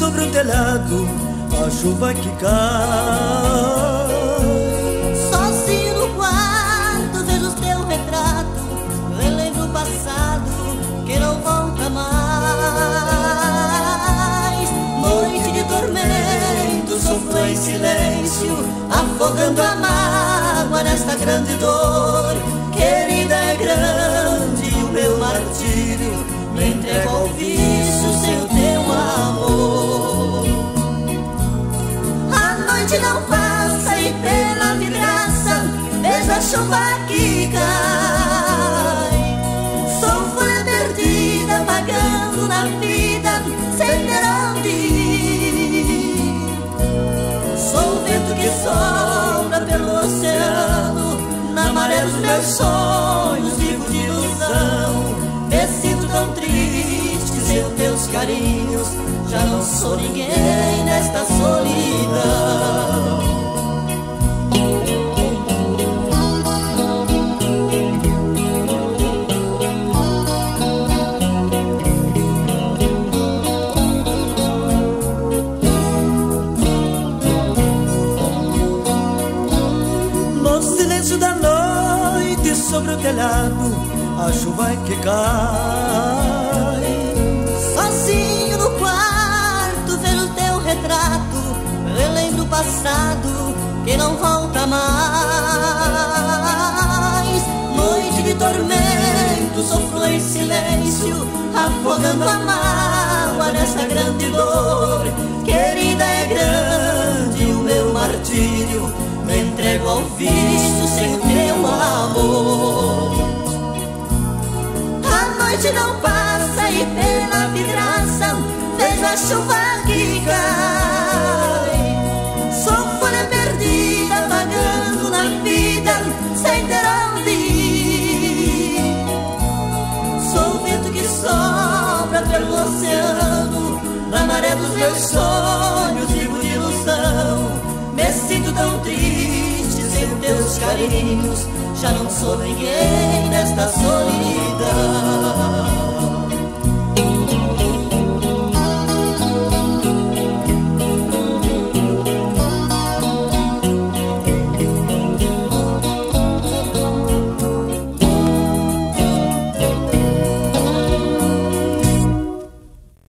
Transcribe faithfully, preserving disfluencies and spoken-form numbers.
sobre o telhado a chuva que cai. Sozinho no quarto vejo o teu retrato, relembro o passado que não volta mais. Noite de tormento, sofro em silêncio, afogando a mágoa nesta grande dor. Querida, é grande o meu martírio, me entrego ao vício sem o teu amor. A noite não passa e pela vidraça vejo a chuva que cai. Sou folha perdida, vagando na vida sem ter onde ir. Sou o vento que sopra pelo oceano, na maré dos meus sonhos vivo de ilusão. Me sinto tão triste sem os teus carinhos, já não sou ninguém nesta solidão. No silêncio da noite sobre o telhado a chuva que cai. Sozinho no quarto vejo o teu retrato, relembro o passado que não volta mais. Noite de tormento, sofro em silêncio, afogando a mágoa nessa grande dor. Querida, é grande o meu martírio, me entrego ao vício sem o teu amor. A noite não passa e pela vidraça vejo a chuva que cai. Sou folha perdida, vagando na vida sem ter onde ir. Sou o vento que sopra pelo oceano, na maré dos meus sonhos vivo de ilusão. Me sinto tão triste sem teus carinhos, já não sou ninguém nesta solidão.